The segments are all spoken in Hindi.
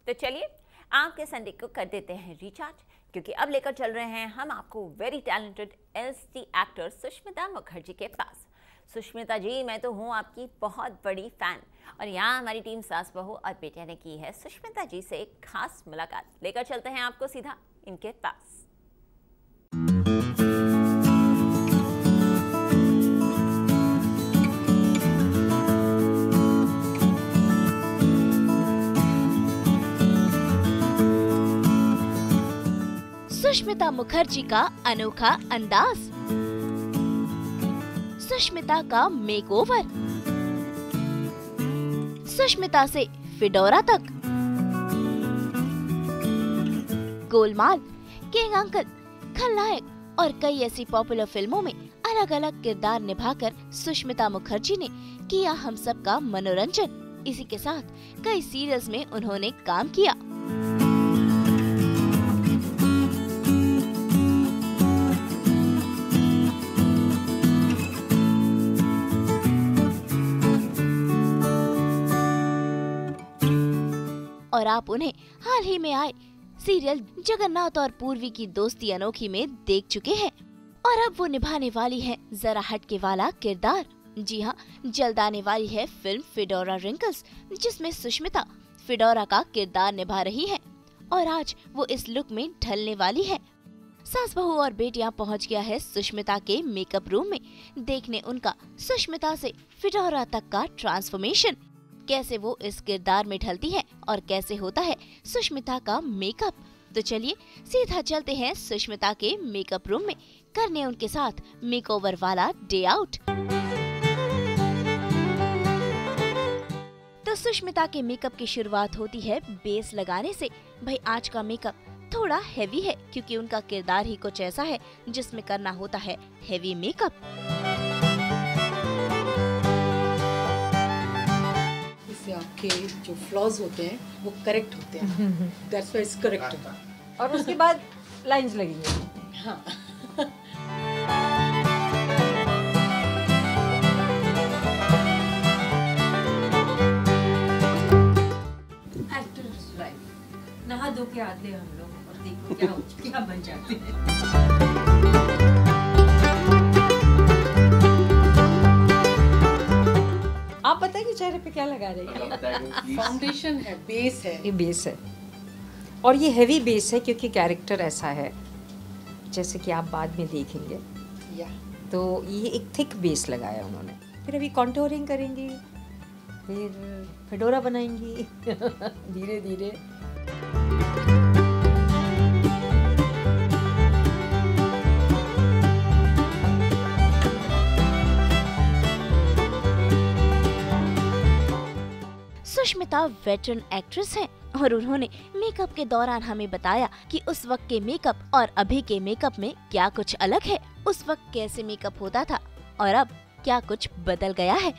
तो चलिए आपके संडे को कर देते हैं रिचार्ज, क्योंकि अब लेकर चल रहे हैं हम आपको वेरी टैलेंटेड एलसी एक्टर सुष्मिता मुखर्जी के पास। सुष्मिता जी, मैं तो हूँ आपकी बहुत बड़ी फैन और यहाँ हमारी टीम सास बहू और बेटिया ने की है सुष्मिता जी से एक खास मुलाकात। लेकर चलते हैं आपको सीधा इनके पास। सुष्मिता मुखर्जी का अनोखा अंदाज, सुष्मिता का मेकओवर, सुष्मिता से फिडोरा तक, गोलमाल, किंग अंकल, खलनायक और कई ऐसी पॉपुलर फिल्मों में अलग अलग किरदार निभाकर सुष्मिता मुखर्जी ने किया हम सब का मनोरंजन। इसी के साथ कई सीरियल्स में उन्होंने काम किया। और आप उन्हें हाल ही में आए सीरियल जगन्नाथ और पूर्वी की दोस्ती अनोखी में देख चुके हैं और अब वो निभाने वाली है जरा हटके वाला किरदार। जी हाँ, जल्द आने वाली है फिल्म फिडोरा रिंकल्स, जिसमें सुष्मिता फिडोरा का किरदार निभा रही है और आज वो इस लुक में ढलने वाली है। सास बहू और बेटियां पहुंच गया है सुष्मिता के मेकअप रूम में देखने उनका सुष्मिता से फिडोरा तक का ट्रांसफॉर्मेशन, कैसे वो इस किरदार में ढलती है और कैसे होता है सुष्मिता का मेकअप। तो चलिए सीधा चलते हैं सुष्मिता के मेकअप रूम में करने उनके साथ मेकओवर वाला डे आउट। तो सुष्मिता के मेकअप की शुरुआत होती है बेस लगाने से। भाई आज का मेकअप थोड़ा हैवी है क्योंकि उनका किरदार ही कुछ ऐसा है जिसमें करना होता है हैवी मेकअप। आपके जो फ्लॉज होते हैं वो करेक्ट होते हैं, दैट्स व्हाई इट्स करेक्ट। और उसके बाद लाइंस लगेंगे। हाँ। एक्टर्स लाइफ, नहा धो के आते हैं हम लोग और देखो क्या बन जाते हैं। आप बताइए चेहरे पे क्या लगा रही है? फाउंडेशन है, बेस है। ये बेस है और ये हैवी बेस है क्योंकि कैरेक्टर ऐसा है, जैसे कि आप बाद में देखेंगे। या तो ये एक थिक बेस लगाया उन्होंने। फिर अभी कॉन्टोरिंग करेंगी, फिर फिडोरा बनाएंगी धीरे धीरे। सुष्मिता वेटरन एक्ट्रेस हैं और उन्होंने मेकअप के दौरान हमें बताया कि उस वक्त के मेकअप और अभी के मेकअप में क्या कुछ अलग है, उस वक्त कैसे मेकअप होता था और अब क्या कुछ बदल गया है।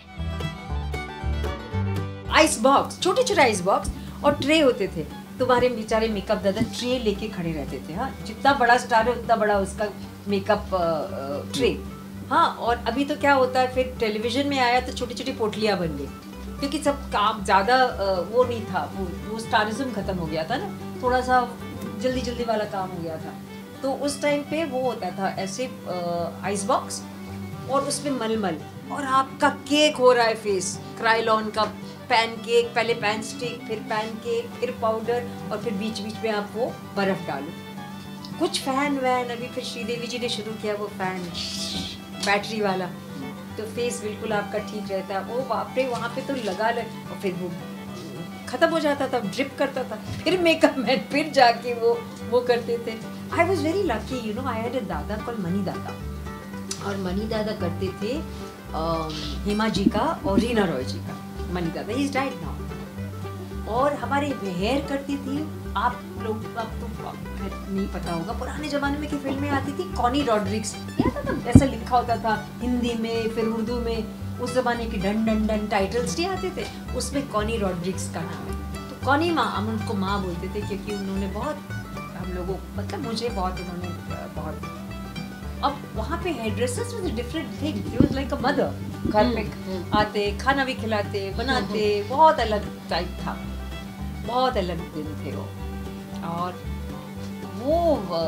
आइस बॉक्स, छोटे छोटे आइस बॉक्स और ट्रे होते थे। तुम्हारे बेचारे मेकअप दादा ट्रे लेके खड़े रहते थे। हाँ, जितना बड़ा स्टार है उतना बड़ा उसका मेकअप ट्रे। हाँ, और अभी तो क्या होता है, फिर टेलीविजन में आया तो छोटी छोटी पोटलियां बन गई क्योंकि सब काम ज्यादा वो नहीं था, वो स्टारिज्म खत्म हो गया था ना, थोड़ा सा जल्दी जल्दी वाला काम हो गया था। तो उस टाइम पे वो होता था ऐसे आइस बॉक्स और उसमें मलमल और आपका केक हो रहा है फेस, क्राइलॉन का पैन केक, पहले पैन स्टिक, फिर पैन केक, फिर पाउडर और फिर बीच बीच में आप वो बर्फ डालो। कुछ फैन वैन अभी फिर श्रीदेवी जी ने शुरू किया, वो फैन बैटरी वाला, तो फेस बिल्कुल आपका ठीक रहता है। वो बाप रे, वहाँ पे तो लगा और फिर वो खत्म हो जाता था, ड्रिप करता था, फिर मेकअप मैन फिर जाके वो करते थे। I was very lucky, you know, I had a dada called money दादा और मनी दादा करते थे हेमा जी का और रीना रॉय जी का। मनी दादा ही इज डाइड नाउ। और हमारे हेयर करती थी, आप लोग आपको नहीं पता होगा, पुराने जमाने में की फिल्में आती थी, कॉनी रॉड्रिक्स, ऐसा लिखा होता था हिंदी में फिर उर्दू में, उस जमाने की डन डन डन टाइटल्स नहीं आते थे, उसमें कॉनी रॉड्रिक्स का नाम है। तो कॉनी माँ, हम उनको माँ बोलते थे क्योंकि उन्होंने बहुत हम लोगों, मतलब मुझे बहुत, उन्होंने बहुत। अब वहाँ पे hair dressers was a different thing, he was like a mother. घर पे आते, खाना भी खिलाते, बनाते, बहुत अलग टाइप था। बहुत अलग दिन थे वो। और वो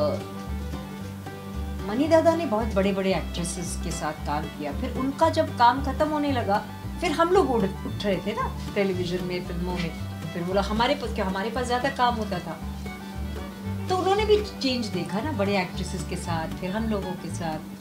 मनी दादा ने बहुत बड़े बड़े एक्ट्रेसेस के साथ काम किया, फिर उनका जब काम खत्म होने लगा फिर हम लोग उठ रहे थे ना टेलीविजन में, फिल्मों में, फिर बोला हमारे पास ज़्यादा काम होता था, तो उन्होंने भी चेंज देखा ना बड़े एक्ट्रेसेस के साथ, फिर हम लोगों के साथ।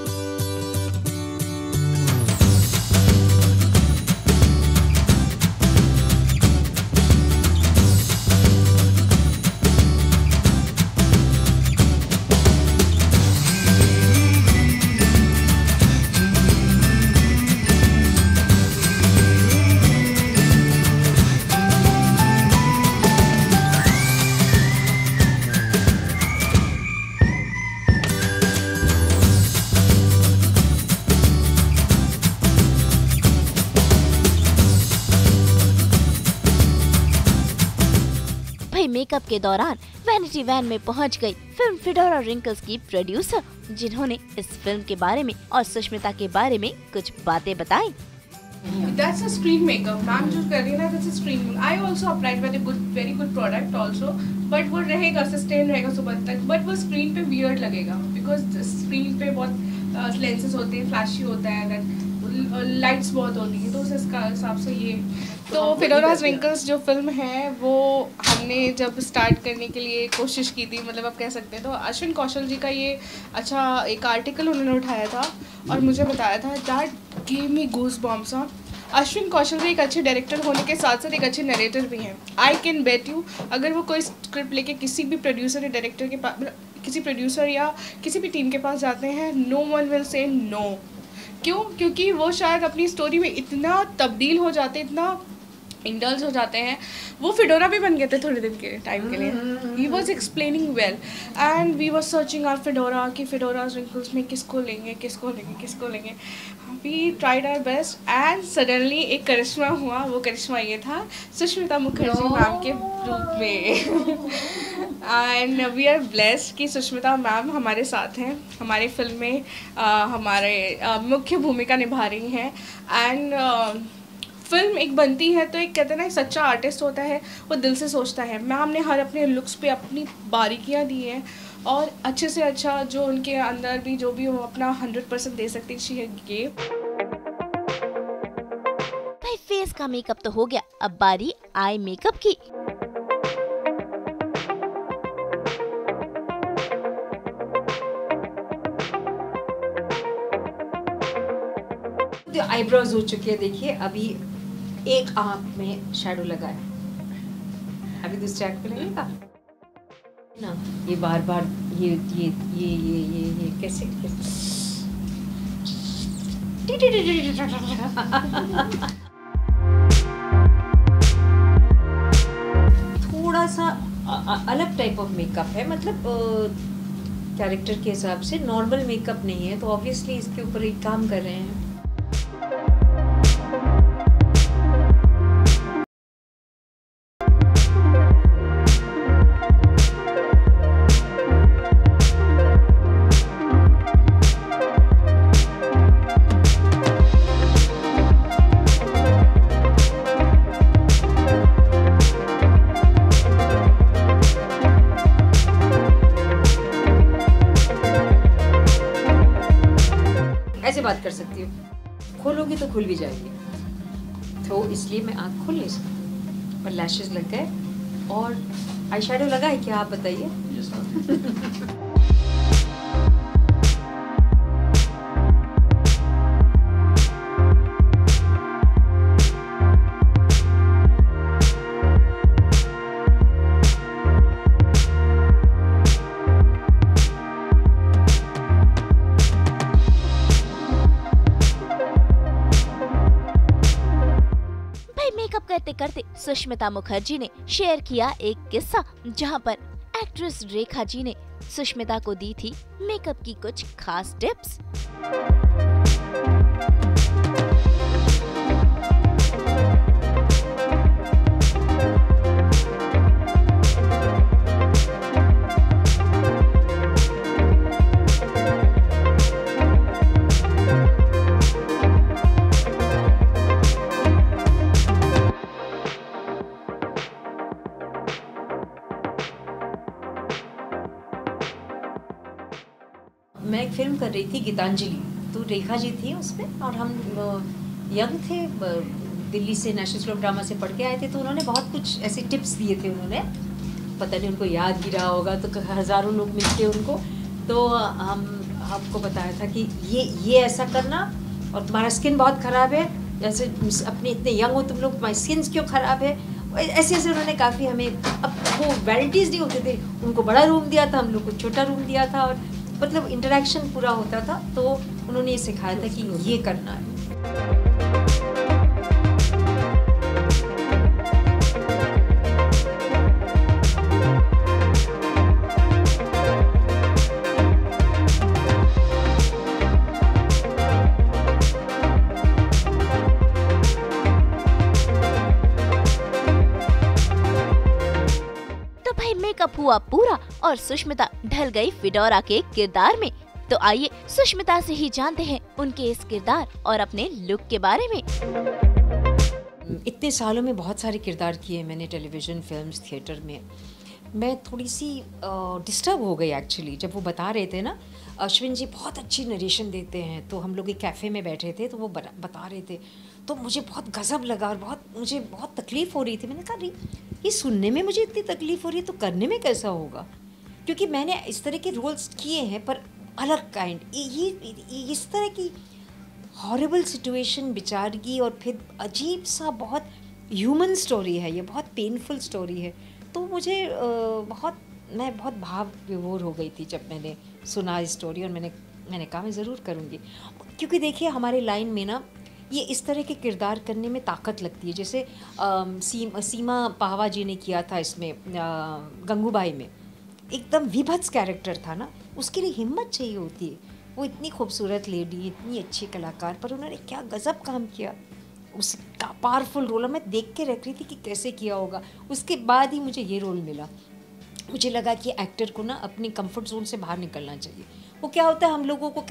मेकअप के दौरान वैनिटी वैन में पहुंच गई फिल्म फिडोरा रिंकल्स की प्रोड्यूसर, जिन्होंने इस फिल्म के बारे में और सुष्मिता के बारे में कुछ बातें बताई। That's a screen makeup, ma'am जो कर रही है ना, that's a screen makeup. I also applied with a very good product also, but वो रहेगा, sustain रहेगा सुबह तक, but वो screen पे weird लगेगा, because screen पे बहुत lenses होते हैं, flashy होता है, लाइट्स बहुत होती है, तो उस हिसाब से ये तो फिडोरा रिंकल्स जो फिल्म है वो हमने जब स्टार्ट करने के लिए कोशिश की थी, मतलब आप कह सकते हैं, तो अश्विन कौशल जी का ये अच्छा एक आर्टिकल उन्होंने उठाया था और मुझे बताया था, that give me goosebumps. Ashwin Kaushal भी एक अच्छे डायरेक्टर होने के साथ साथ एक अच्छे नरेटर भी हैं। आई कैन बेट यू, अगर वो कोई स्क्रिप्ट लेके किसी भी प्रोड्यूसर या डायरेक्टर के पास, किसी प्रोड्यूसर या किसी भी टीम के पास जाते हैं, no one will say no. क्यों? क्योंकि वो शायद अपनी स्टोरी में इतना तब्दील हो जाते, इतना इंडल्ज हो जाते हैं। वो फिडोरा भी बन गए थे थोड़े दिन के टाइम के लिए। He was explaining well and we was searching our Fedora कि फिडोरा रिंकल्स में किसको लेंगे। We tried our best and suddenly एक करिश्मा हुआ। वो करिश्मा ये था सुष्मिता मुखर्जी मैम के रूप में। एंड वी आर ब्लेस्ड कि सुष्मिता मैम हमारे साथ हैं, हमारे फिल्म में हमारे मुख्य भूमिका निभा रही हैं। एंड फिल्म एक बनती है तो एक कहते हैं ना, एक सच्चा आर्टिस्ट होता है, वो दिल से सोचता है। मैम ने हर अपने लुक्स पे अपनी बारीकियाँ दी हैं और अच्छे से अच्छा जो उनके अंदर भी जो भी वो अपना 100% दे सकती थी। भाई फेस का मेकअप तो हो गया, अब बारी आई मेकअप की। तो आईब्रोज हो चुके हैं, देखिए अभी एक आंख में शैडो लगा है, अभी दूसरे आंख पे लगेगा ना। ये बार बार ये कैसे थोड़ा सा अलग टाइप ऑफ मेकअप है, मतलब कैरेक्टर के हिसाब से नॉर्मल मेकअप नहीं है, तो ऑब्वियसली इसके ऊपर एक काम कर रहे हैं। ऐसे बात कर सकती हूँ, खोलोगी तो खुल भी जाएगी, तो इसलिए मैं आँख खोल नहीं सकती। पर लैशेस लग गए और आई शैडो लगा है क्या, आप बताइए। मेकअप करते करते सुष्मिता मुखर्जी ने शेयर किया एक किस्सा, जहां पर एक्ट्रेस रेखा जी ने सुष्मिता को दी थी मेकअप की कुछ खास टिप्स। मैं एक फिल्म कर रही थी गीतांजलि, तो रेखा जी थी उसमें और हम यंग थे, दिल्ली से नेशनल स्कूल ऑफ ड्रामा से पढ़ के आए थे, तो उन्होंने बहुत कुछ ऐसे टिप्स दिए थे उन्होंने, पता नहीं उनको याद गिरा होगा, तो हज़ारों लोग मिलते उनको, तो हमको बताया था कि ये ऐसा करना, और तुम्हारा स्किन बहुत ख़राब है, जैसे अपने इतने यंग हो तुम लोग, तुम्हारी स्किन क्यों ख़राब है, ऐसे ऐसे उन्होंने काफ़ी हमें, अब वो वैराइटीज़ नहीं होते थे, उनको बड़ा रूम दिया था, हम लोग को छोटा रूम दिया था, और मतलब इंटरेक्शन पूरा होता था, तो उन्होंने ये सिखाया था कि ये करना है। मेकअप हुआ पूरा और सुष्मिता ढल गई फिडोरा के किरदार में। तो आइए सुष्मिता से ही जानते हैं उनके इस किरदार और अपने लुक के बारे में। इतने सालों में बहुत सारे किरदार किए मैंने, टेलीविजन, फिल्म्स, थिएटर में। मैं थोड़ी सी डिस्टर्ब हो गई एक्चुअली, जब वो बता रहे थे ना, अश्विन जी बहुत अच्छी नरेशन देते हैं, तो हम लोग एक कैफ़े में बैठे थे, तो वो बता रहे थे, तो मुझे बहुत गज़ब लगा और मुझे बहुत तकलीफ़ हो रही थी। मैंने कहा ये सुनने में मुझे इतनी तकलीफ़ हो रही है, तो करने में कैसा होगा, क्योंकि मैंने इस तरह के रोल्स किए हैं पर अलग काइंड, ये इस तरह की हॉरिबल सिचुएशन बेचारगी, और फिर अजीब सा बहुत ह्यूमन स्टोरी है, ये बहुत पेनफुल स्टोरी है। तो मुझे मैं बहुत भाव विभोर हो गई थी जब मैंने सुना इस स्टोरी, और मैंने कहा मैं ज़रूर करूँगी, क्योंकि देखिए हमारे लाइन में ना ये इस तरह के किरदार करने में ताकत लगती है। जैसे सीमा पाहवा जी ने किया था इसमें गंगूबाई में, एकदम विभत्स कैरेक्टर था ना, उसके लिए हिम्मत चाहिए होती है। वो इतनी खूबसूरत लेडी, इतनी अच्छी कलाकार, पर उन्होंने क्या गज़ब काम किया, उसका पावरफुल रोल मैं देख के रख रही थी कि कैसे किया होगा। उसके बाद ही मुझे ये रोल मिला। मुझे लगा कि एक्टर को ना अपनी कंफर्ट जोन से बाहर निकलना चाहिए। वो क्या होता है हम लोगों को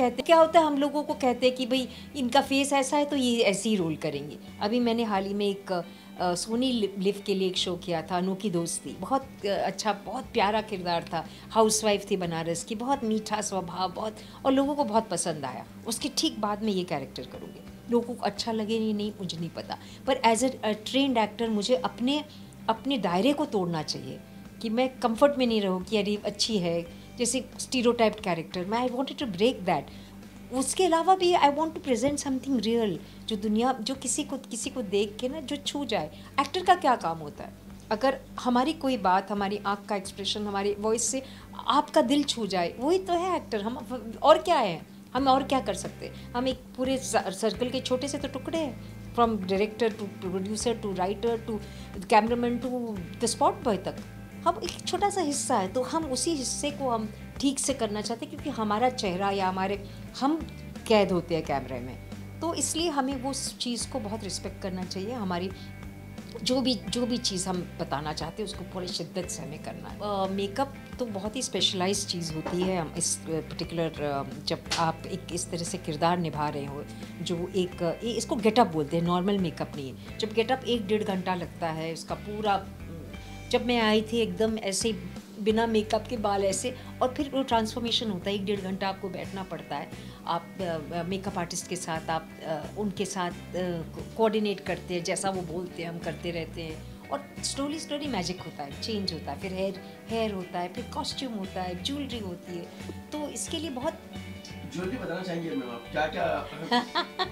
कहते हैं कि भाई इनका फेस ऐसा है तो ये ऐसे ही रोल करेंगे। अभी मैंने हाल ही में एक सोनी लिव के लिए एक शो किया था, अनोखी दोस्ती, बहुत अच्छा, बहुत प्यारा किरदार था। हाउसवाइफ थी बनारस की, बहुत मीठा स्वभाव, बहुत, और लोगों को बहुत पसंद आया। उसके ठीक बाद में ये कैरेक्टर करूँगी। लोगों को अच्छा लगे नहीं मुझे नहीं पता, पर एज अ ट्रेंड एक्टर मुझे अपने दायरे को तोड़ना चाहिए कि मैं कंफर्ट में नहीं रहूँ कि अरे अच्छी है, जैसे स्टीरियोटाइप्ड कैरेक्टर, मैं I wanted to break that. उसके अलावा भी I want to present something real, जो दुनिया, जो किसी को देख के ना जो छू जाए। एक्टर का क्या काम होता है, अगर हमारी कोई बात, हमारी आँख का एक्सप्रेशन, हमारी वॉइस से आपका दिल छू जाए, वही तो है एक्टर। हम और क्या है, हम और क्या कर सकते हैं? हम एक पूरे सर्कल के छोटे से तो टुकड़े हैं, from director to producer to writer to cameraman to the spot boy तक हम एक छोटा सा हिस्सा है। तो हम उसी हिस्से को हम ठीक से करना चाहते हैं, क्योंकि हमारा चेहरा या हम कैद होते हैं कैमरे में, तो इसलिए हमें वो चीज़ को बहुत रिस्पेक्ट करना चाहिए। हमारी जो भी चीज़ हम बताना चाहते हैं उसको पूरी शिद्दत से हमें करना है। मेकअप तो बहुत ही स्पेशलाइज्ड चीज़ होती है। हम इस पर्टिकुलर, जब आप एक इस तरह से किरदार निभा रहे हो, जो इसको गेटअप बोलते हैं, नॉर्मल मेकअप नहीं है। जब गेटअप 1-1.5 घंटा लगता है उसका पूरा। जब मैं आई थी एकदम ऐसे बिना मेकअप के बाल ऐसे, और फिर वो ट्रांसफॉर्मेशन होता है, 1-1.5 घंटा आपको बैठना पड़ता है। आप मेकअप आर्टिस्ट के साथ, आप उनके साथ कोऑर्डिनेट करते हैं, जैसा वो बोलते हैं हम करते रहते हैं, और स्टोरी मैजिक होता है, चेंज होता है, फिर हेयर होता है, फिर कॉस्ट्यूम होता है, ज्वेलरी होती है। तो इसके लिए बहुत ज्वेलरी बताना चाहेंगे मैम आप क्या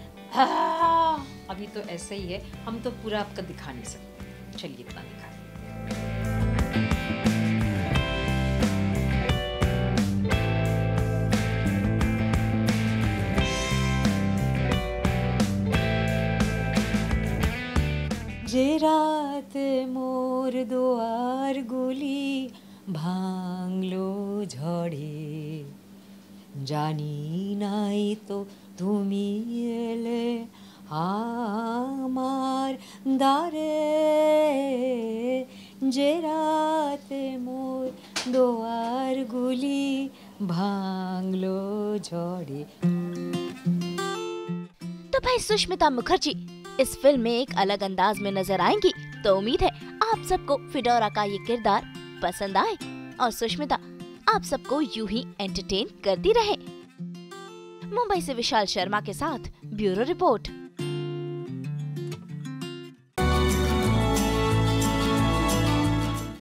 अभी तो ऐसा ही है, हम तो पूरा आपका दिखा नहीं सकते। चलिए इतना दिखा। जे रात मोर दोआर गुली भांगलो झड़े, जानी नाई तो तुमी एले आमार दारे, जे रात मोर दोआर गुली भांगलो झड़े। तो भाई सुष्मिता मुखर्जी इस फिल्म में एक अलग अंदाज में नजर आएंगी, तो उम्मीद है आप सबको फिडोरा का ये किरदार पसंद आए। और सुष्मिता, आप सबको यूं ही एंटरटेन करती रहे। मुंबई से विशाल शर्मा के साथ ब्यूरो रिपोर्ट।